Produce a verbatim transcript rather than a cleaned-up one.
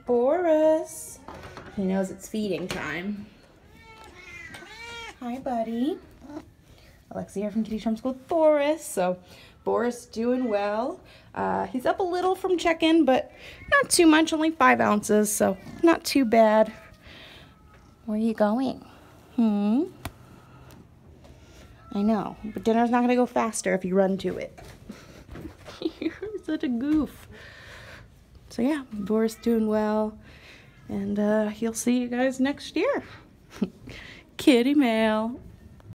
Boris. He knows it's feeding time. Hi, buddy. Alexia here from Kitty Charm School with Boris. So, Boris doing well. Uh, he's up a little from check-in, but not too much, only five ounces, so not too bad. Where are you going? Hmm? I know, but dinner's not going to go faster if you run to it. You're such a goof. So yeah, Boris doing well, and uh, he'll see you guys next year. Kitty mail.